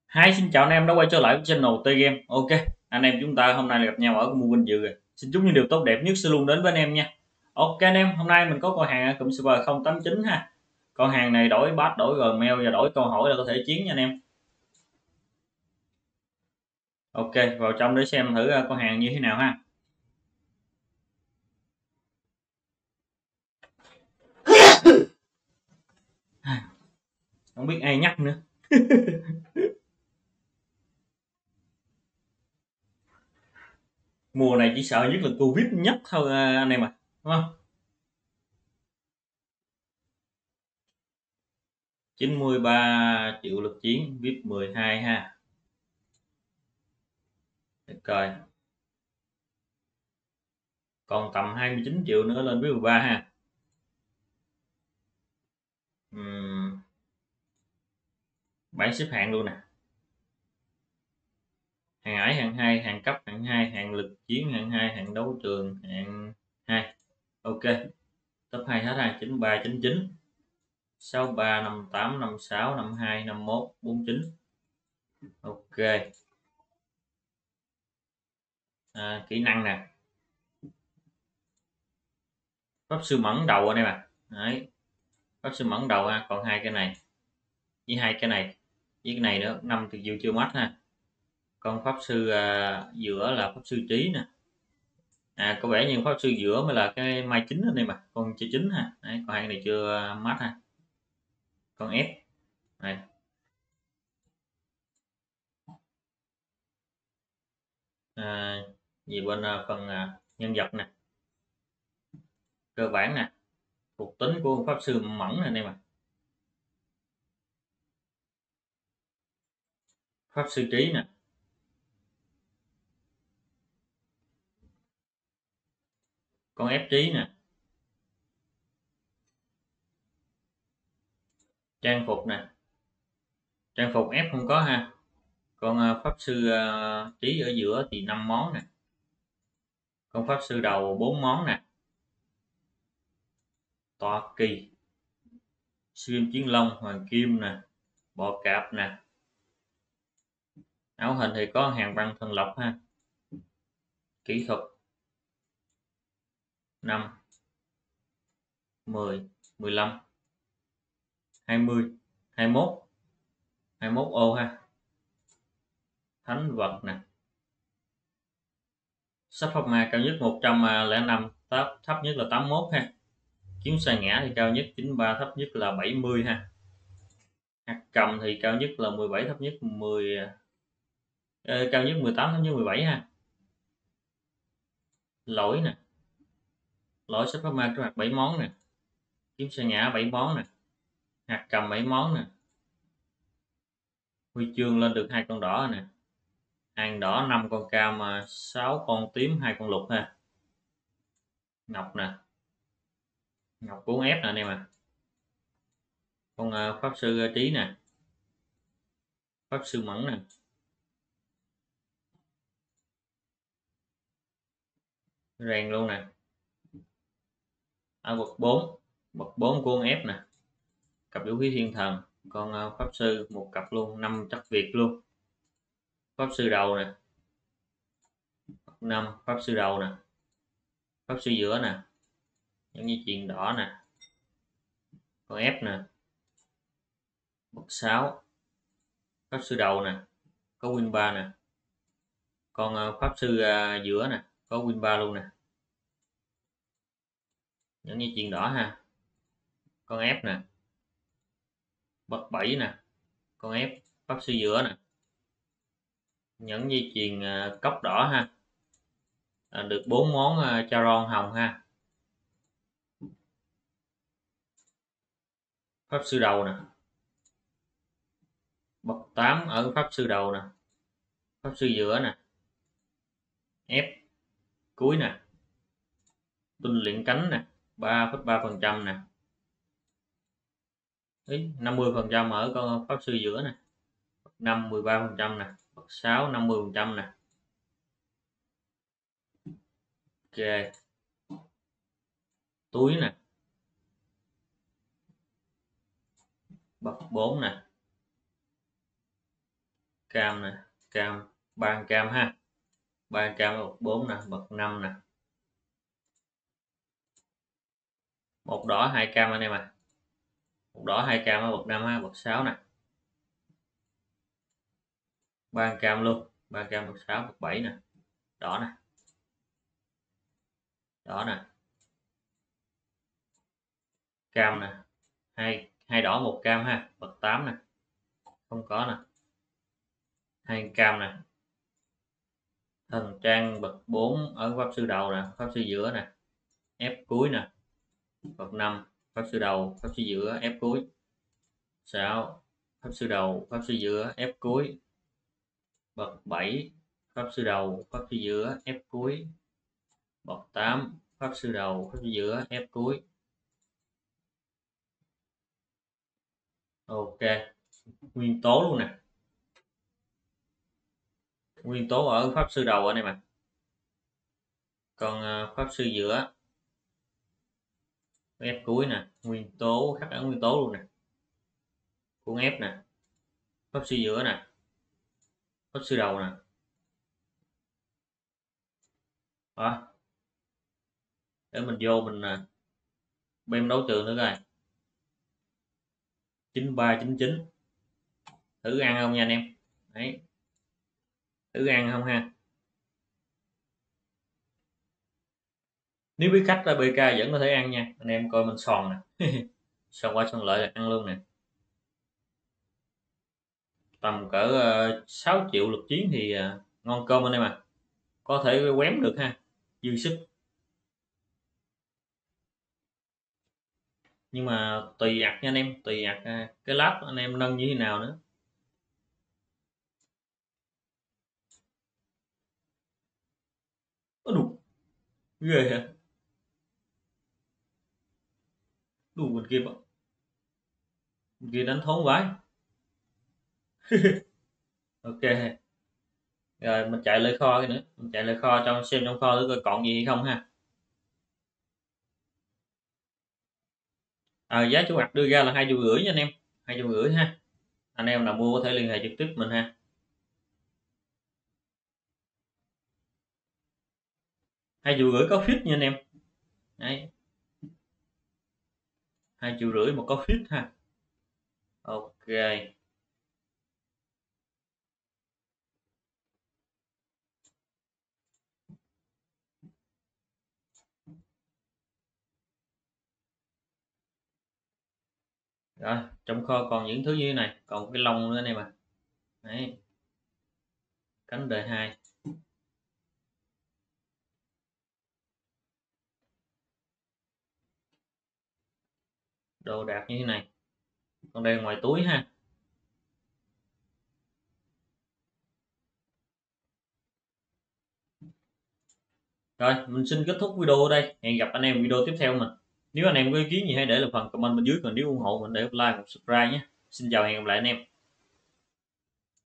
Hi, xin chào anh em đã quay trở lại với channel T Game. Ok, anh em chúng ta hôm nay là gặp nhau ở mua vinh dự rồi. Xin chúc những điều tốt đẹp nhất sẽ luôn đến với anh em nha. Ok anh em, hôm nay mình có con hàng ở cụm server 089 ha. Con hàng này đổi bát, đổi Gmail và đổi câu hỏi là có thể chiến nha anh em. Ok, vào trong để xem thử con hàng như thế nào ha. Không biết ai nhắc nữa. Mùa này chỉ sợ nhất là Covid nhất thôi anh em à, đúng không? 93 triệu lực chiến VIP 12 ha. Để coi. Còn tầm 29 triệu nữa lên VIP 13 ha. Ừm, bảng xếp hạng luôn nè. Hàng ải, hạng 2, hạng cấp, hạng 2, hạng lực chiến, hạng 2, hạng đấu trường, hạng 2. Ok, top 2 hết ha, 93, 99, 63, 58, 56, 52, 51, 49. Ok. Kỹ năng nè. Pháp sư mẫn đầu anh em à. Đấy, pháp sư mẫn đầu ha, còn hai cái này với hai cái này với cái này nữa, 5 thì chưa mất ha. Con pháp sư giữa là pháp sư trí nè. Có vẻ như pháp sư giữa mới là cái mai chính anh em à, con chơi chính ha. Đấy, còn hai cái này chưa mất ha. Con F này. à, Gì bên phần nhân vật nè, cơ bản nè, thuộc tính của pháp sư mẫn này anh em ạ. Pháp sư trí nè, con ép trí nè, trang phục nè, trang phục ép không có ha. Con pháp sư trí ở giữa thì 5 món nè, con pháp sư đầu 4 món nè, toa kỳ, xuyên chiến long, hoàng kim nè, bọ cạp nè. Áo hình thì có hàng băng thần lộc ha. Kỹ thuật 5, 10, 15, 20, 21, 21 ô ha. Thánh vật nè, sắp pháp ma cao nhất 105, thấp nhất là 81 ha. Chuyến sa ngã thì cao nhất 93, thấp nhất là 70 ha. Hạt cầm thì cao nhất là 17, thấp nhất 10, cao nhất 18, thấp nhất 17 ha. Lỗi nè, lỗi sắp pháp ma có mặt 7 món nè, chuyến sa ngã 7 món nè, hạt cầm 7 món nè. Huy chương lên được 2 con đỏ nè, hàng đỏ 5 con cam, 6 con tím, 2 con lục ha. Ngọc nè, ngọc 4F nè anh em à. Con pháp sư trí nè, pháp sư mẫn nè, rèn luôn nè. Ở bậc 4 của con F nè, cặp vũ khí thiên thần, con pháp sư một cặp luôn, 5 chắc Việt luôn. Pháp sư đầu nè, bậc 5 pháp sư đầu nè, pháp sư giữa nè, những dây chuyền đỏ nè, con F nè, bậc 6 pháp sư đầu nè, có win 3 nè, con pháp sư giữa nè, có win 3 luôn nè, những dây chuyền đỏ ha. Con F nè, bậc 7 nè, con F pháp sư giữa nè, những dây chuyền cốc đỏ ha. Được 4 món charon hồng ha. Pháp sư đầu nè, bậc 8 ở pháp sư đầu nè, pháp sư giữa nè, F cuối nè, tinh luyện cánh nè, 3,3% nè. 50% ở con pháp sư giữa nè, bậc 5 13% nè, bậc 6 50% nè. Ok, túi nè, bậc 4 nè, cam nè, cam, ba cam ha, ba cam bậc 4 nè, bậc 5 nè, một đỏ hai cam anh em à, một đỏ hai cam ở bậc 5 ha, bậc 6 nè, ba cam luôn, ba cam bậc 6 bậc 7 nè, đỏ nè, đỏ nè, cam nè, hai đỏ một cam ha, bậc 8 nè, không có nè, hai cam nè, thần trang bậc 4 ở pháp sư đầu nè, pháp sư giữa nè, ép cuối nè, bậc 5 pháp sư đầu, pháp sư giữa, ép cuối, 6 pháp sư đầu, pháp sư giữa, ép cuối, bậc 7 pháp sư đầu, pháp sư giữa, ép cuối, bậc 8 pháp sư đầu, pháp sư giữa, ép cuối. Ok, nguyên tố luôn nè, nguyên tố ở pháp sư đầu anh em ạ. Còn pháp sư giữa ép cuối nè, nguyên tố khắc ấn nguyên tố luôn nè, cuốn ép nè, pháp sư giữa nè, pháp sư đầu nè. Đó, để mình vô mình bem đấu trường nữa coi, 9399 thử ăn không nha anh em. Đấy, thử ăn không ha. Nếu biết cách là BK vẫn có thể ăn nha anh em, coi mình sòn nè. Sòn qua sòn lại là ăn luôn nè, tầm cỡ 6 triệu lực chiến thì ngon cơm anh em à, có thể quém được ha, dư sức. Nhưng mà tùy ạc nha anh em, tùy ạc cái láp anh em nâng như thế nào nữa. Ôi đủ ghê hả, đủ bên kia đánh thốn vãi. Ok, rồi mình chạy lên kho cái nữa, mình chạy lên kho trong xem trong kho thử coi còn gì hay không ha. Giá chủ mặt đưa ra là 2,5 triệu nha anh em, 2,5 triệu ha. Anh em nào mua có thể liên hệ trực tiếp mình ha. 2,5 triệu có fit nha anh em. Đấy, 2,5 triệu mà có fit ha. Ok, rồi trong kho còn những thứ như thế này, còn cái lông nữa anh em à. Đấy, cánh đời 2, đồ đạc như thế này, còn đây ngoài túi ha. Rồi mình xin kết thúc video ở đây, hẹn gặp anh em video tiếp theo mình. Nếu anh em có ý kiến gì hãy để lại phần comment bên dưới, còn nếu ủng hộ mình để like một subscribe nhé. Xin chào, hẹn gặp lại anh em.